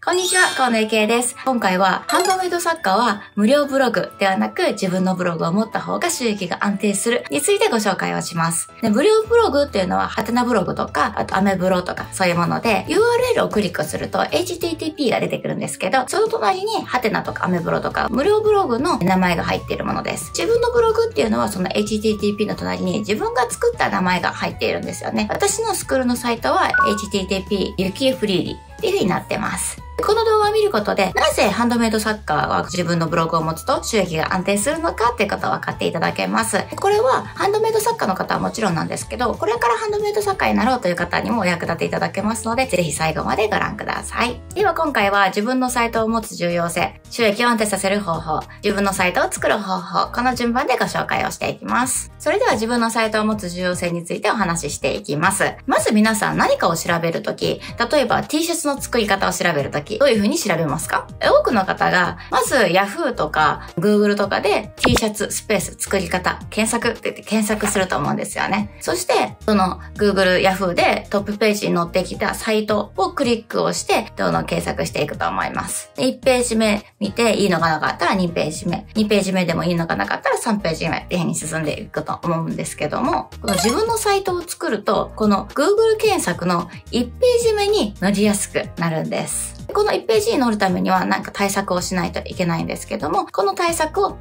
こんにちは、河野ゆきえです。今回は、ハンドメイド作家は無料ブログではなく自分のブログを持った方が収益が安定するについてご紹介をします。で無料ブログっていうのは、ハテナブログとか、あとアメブロとかそういうもので、URL をクリックすると HTTP が出てくるんですけど、その隣にハテナとかアメブロとか無料ブログの名前が入っているものです。自分のブログっていうのはその HTTP の隣に自分が作った名前が入っているんですよね。私のスクールのサイトは HTTP ゆきえフリーリっていう風になってます。この動画を見ることで、なぜハンドメイド作家は自分のブログを持つと収益が安定するのかっていうことを分かっていただけます。これはハンドメイド作家の方はもちろんなんですけど、これからハンドメイド作家になろうという方にもお役立ていただけますので、ぜひ最後までご覧ください。では今回は自分のサイトを持つ重要性、収益を安定させる方法、自分のサイトを作る方法、この順番でご紹介をしていきます。それでは自分のサイトを持つ重要性についてお話ししていきます。まず皆さん何かを調べるとき、例えば T シャツの作り方を調べるとき、どういう風に調べますか？多くの方が、まず Yahoo とか Google とかで T シャツスペース作り方検索って言って検索すると思うんですよね。そして、その Google、Yahoo でトップページに載ってきたサイトをクリックをして、どんどん検索していくと思います。で1ページ目見ていいのがなかったら2ページ目。2ページ目でもいいのがなかったら3ページ目っていう風に進んでいくと思うんですけども、この自分のサイトを作ると、この Google 検索の1ページ目に載りやすくなるんです。この1ページに載るためにはなんか対策をしないといけないんですけども、この対策を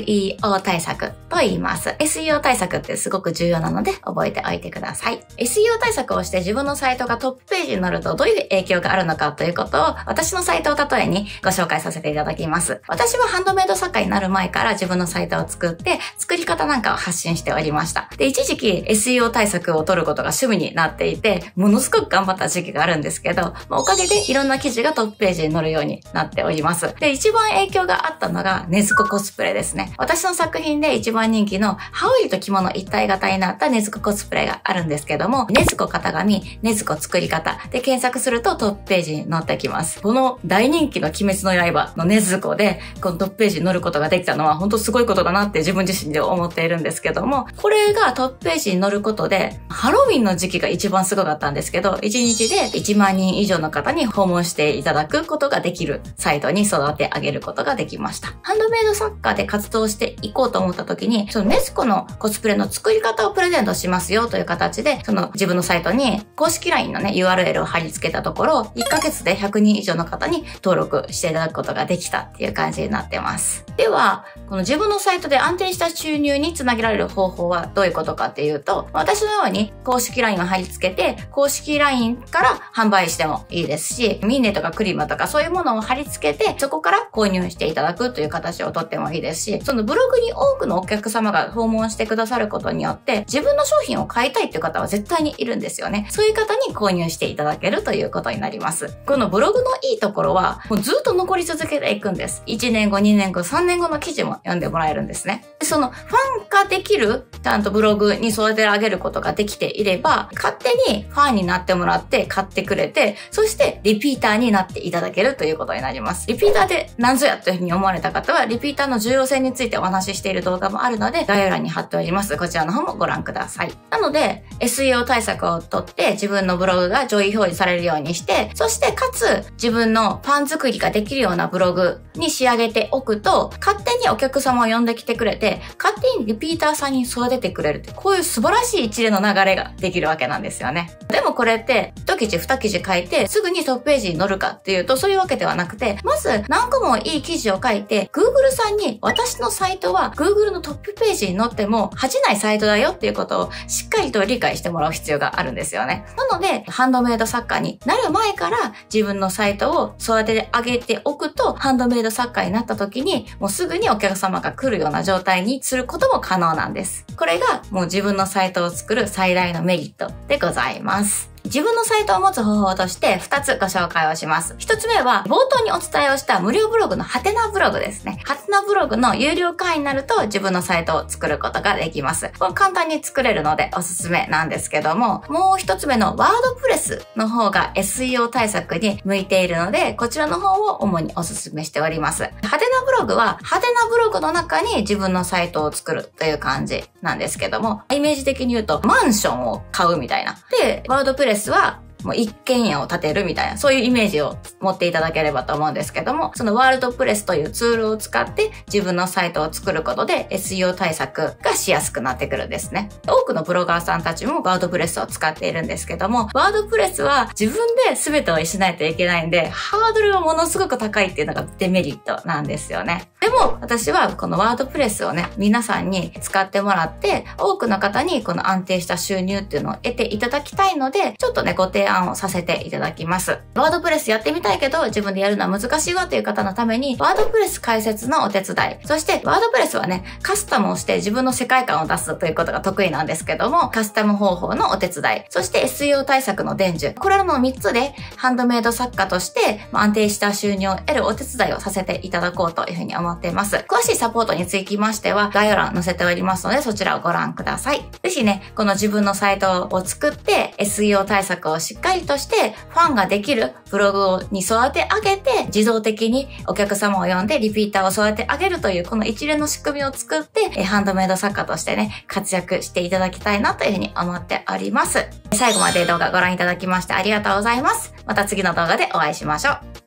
SEO 対策と言います。SEO 対策ってすごく重要なので覚えておいてください。SEO 対策をして自分のサイトがトップページに載るとどういう影響があるのかということを私のサイトを例えにご紹介させていただきます。私はハンドメイド作家になる前から自分のサイトを作って作り方なんかを発信しておりました。で、一時期 SEO 対策を取ることが趣味になっていて、ものすごく頑張った時期があるんですけど、おかげでいろんな記事がトップページに載るようになっております。で、一番影響があったのが禰豆子コスプレですね。私の作品で一番人気の羽織と着物一体型になった禰豆子コスプレがあるんですけども、禰豆子型紙、禰豆子作り方で検索するとトップページに載ってきます。この大人気の鬼滅の刃の禰豆子でこのトップページに載ることができたのは本当すごいことだなって自分自身で思っているんですけども、これがトップページに載ることでハロウィンの時期が一番すごかったんですけど、1日で1万人以上の方に訪問していただくことができるサイトに育て上げることができました。ハンドメイド作家で活動していこうと思った時に、その禰豆子のコスプレの作り方をプレゼントしますよという形で、その自分のサイトに公式 LINE のね URL を貼り付けたところ、1ヶ月で100人以上の方に登録していただくことができたっていう感じになってます。では、この自分のサイトで安定した収入につなげられる方法はどういうことかっていうと、私のように公式 LINE を貼り付けて、公式 LINE から販売してもいいですし、ミンネとかクリマとかそういうものを貼り付けて、そこから購入していただくという形をとってもいいですし、そのブログに多くのお客様が訪問してくださることによって、自分の商品を買いたいっていう方は絶対にいるんですよね。そういう方に購入していただけるということになります。このブログのいいところは、もうずっと残り続けていくんです。1年後、2年後、3年後の記事も読んでもらえるんですね。そのファン化できる、ちゃんとブログに育て上げることができていれば、勝手にファンになってもらって買ってくれて、そしてリピーターになっていただけるということになります。リピーターで何ぞやというふうに思われた方は、リピーターの重要性についてお話ししている動画もあるので、概要欄に貼っております。こちらの方もご覧ください。なので、SEO 対策をとって自分のブログが上位表示されるようにして、そしてかつ自分のファン作りができるようなブログに仕上げておくと、勝手にお客様を呼んできてくれて、勝手にリピーターさんに育ててくれるって、こういう素晴らしい一連の流れができるわけなんですよね。でもこれって、1記事2記事書いて、すぐにトップページに載るかっていうと、そういうわけではなくて、まず何個もいい記事を書いて、Google さんに私のサイトは Google のトップページに載っても恥じないサイトだよっていうことをしっかりと理解してもらう必要があるんですよね。なので、ハンドメイド作家になる前から自分のサイトを育ててあげておくと、ハンドメイド作家になった時にもうすぐにお客様が来るような状態にすることも可能なんです。これがもう自分のサイトを作る最大のメリットでございます。自分のサイトを持つ方法として2つご紹介をします。1つ目は冒頭にお伝えをした無料ブログのハテナブログですね。ハテナブログの有料会員になると自分のサイトを作ることができます。これ簡単に作れるのでおすすめなんですけども、もう1つ目のワードプレスの方が SEO 対策に向いているので、こちらの方を主におすすめしております。ハテナブログはハテナブログの中に自分のサイトを作るという感じなんですけども、イメージ的に言うとマンションを買うみたいな。で、ワードプレスはもう一軒家を建てるみたいな、そういうイメージを持っていただければと思うんですけども、そのワールドプレスというツールを使って自分のサイトを作ることで SEO 対策がしやすくなってくるんですね。多くのブロガーさんたちもワードプレスを使っているんですけども、ワードプレスは自分で全てをしないといけないんで、ハードルがものすごく高いっていうのがデメリットなんですよね。でも私はこのワードプレスをね、皆さんに使ってもらって、多くの方にこの安定した収入っていうのを得ていただきたいので、ちょっとね、ご提案をさせていただきます。ワードプレスやってみたいけど、自分でやるのは難しいわという方のために、ワードプレス解説のお手伝い。そして、ワードプレスはね、カスタムをして自分の世界観を出すということが得意なんですけども、カスタム方法のお手伝い。そして SEO 対策の伝授。これらの3つで、ハンドメイド作家として、安定した収入を得るお手伝いをさせていただこうというふうに思っています。詳しいサポートにつきましては、概要欄載せておりますので、そちらをご覧ください。ぜひね、この自分のサイトを作って、SEO 対策をしっかりとして、ファンができるブログに育て上げて、自動的にお客様を呼んでリピーターを育て上げるという、この一連の仕組みを作って、ハンドメイド作家としてね、活躍していただきたいなというふうに思っております。最後まで動画ご覧いただきましてありがとうございます。また次の動画でお会いしましょう。